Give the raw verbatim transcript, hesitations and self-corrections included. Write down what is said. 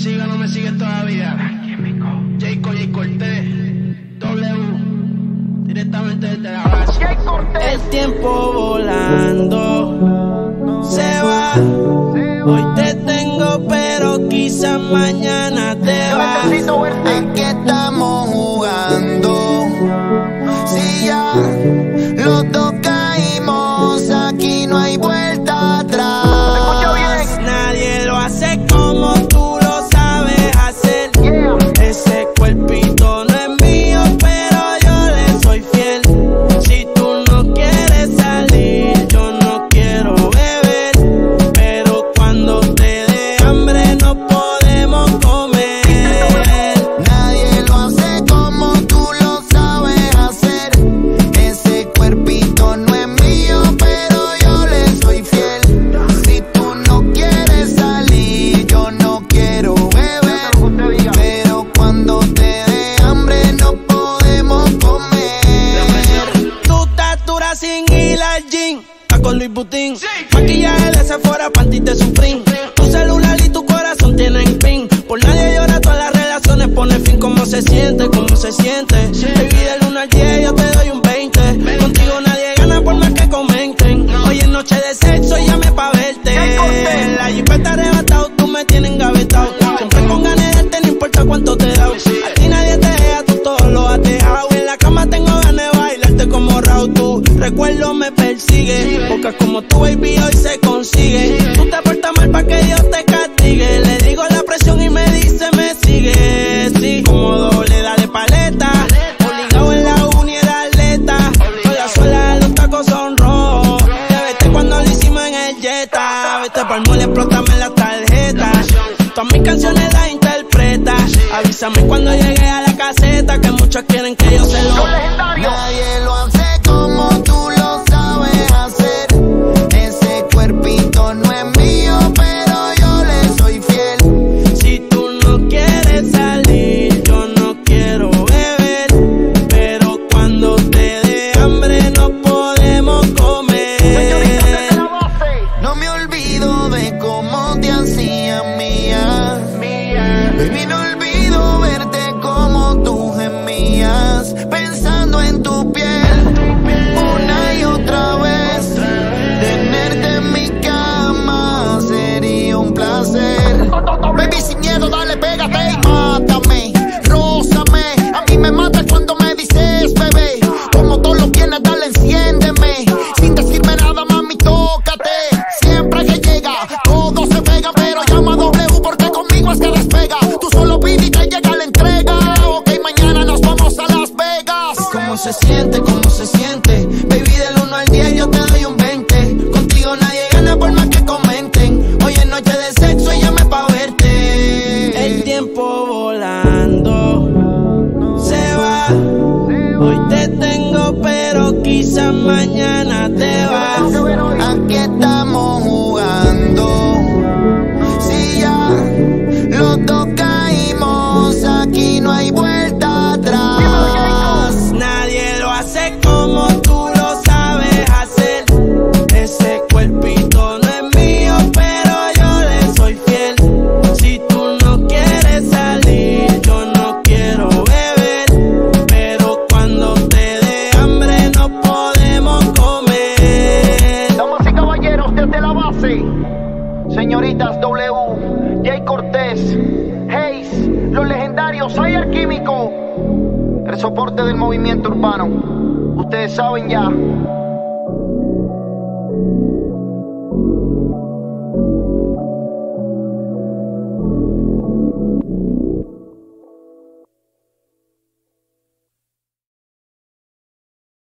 sigue o no me sigue todavía. Jayco, Jay Cortés, W, directamente desde la base. El tiempo volando se va. Hoy te tengo, pero quizás mañana te vas. Aquí estamos jugando. Si ya los dos caímos, aquí no hay vuelta atrás. Nadie lo hace como tú lo sabes hacer. Ese cuerpito no es mío, pero yo le soy fiel. Si tú no quieres salir, yo no quiero beber. Pero cuando te dé hambre no podemos comer. Nadie lo hace como tú lo sabes hacer. Ese cuerpito no es mío, pero yo le soy fiel. Si tú no quieres salir, yo no quiero beber. Pero cuando te dé hambre no podemos comer. Tu estatura sin ir al gym, está con Louis Vuitton. Maquillaje de Sephora, panty de Supreme. Tu celular y tu corazón tienen pin. Por nadie llora, todas las relaciones pone fin. ¿Cómo se siente? ¿Cómo se siente? Baby, del uno al diez yo te doy un veinte. Contigo nadie gana por más que comenten. Hoy es noche de sexo y llame pa' verte. La jipeta arrebatado, tú me tienes engavetado. Siempre con ganas de darte, no importa cuánto te da. A ti nadie te deja, tú todo lo has dejado. En la cama tengo ganas de bailarte como Raúl. Tu recuerdo me persigue, porque como tu baby hoy se consigue. Tú te portas mal pa' que Dios te castigue. Le digo la presión y me dice me sigue. Sí, como doble, dale paleta. Obligado en la uni era atleta. Hoy la suela de los tacos son rojos. Te vete cuando lo hicimos en el Jetta. Vete pa'l mole, explótame la tarjeta. Todas mis canciones las interpreta. Avísame cuando llegue a la caseta, que muchos quieren que yo se lo. Nadie lo hace como tú lo sabes hacer. Ese cuerpito no es mío, pero yo le soy fiel. Si tú no quieres salir, yo no quiero beber. Pero cuando te dé hambre no podemos comer. No me olvido de cómo te hacían mía. Baby, no olvido verte como tú gemías, pensando en tu piel una y otra vez. Tenerte en mi cama sería un placer. Baby, sin miedo, dale, pégate y mátame, rózame. A mí me mata cuando me dices, bebé, como tú lo tienes, dale, enciéndeme. Sin decirme nada, mami, tócate. Siempre que llega, todo se pega, pero llama a W porque conmigo es que despega. Tú solo pide y te llega la entrega. Ok, mañana nos vamos a Las Vegas. ¿Cómo se siente? ¿Cómo se siente? Baby, del uno al diez yo te doy un veinte. Contigo nadie gana por más que comenten. Hoy es noche de sexo y llame pa' verte. El tiempo volando se va. Hoy te tengo, pero quizás mañana te vas. Aquí estamos jugando. Si ya los dos caímos, aquí no hay vuelta atrás. Nadie lo hace como tú lo sabes hacer. Ese cuerpito no es mío, pero yo le soy fiel. Si tú no quieres salir, yo no quiero beber. Pero cuando te dé hambre no podemos comer. Damas y caballeros, desde la base, señoritas W, Jay Cortés, Hayes, los legendarios Ayer Químico, el soporte del movimiento urbano. Ustedes saben ya.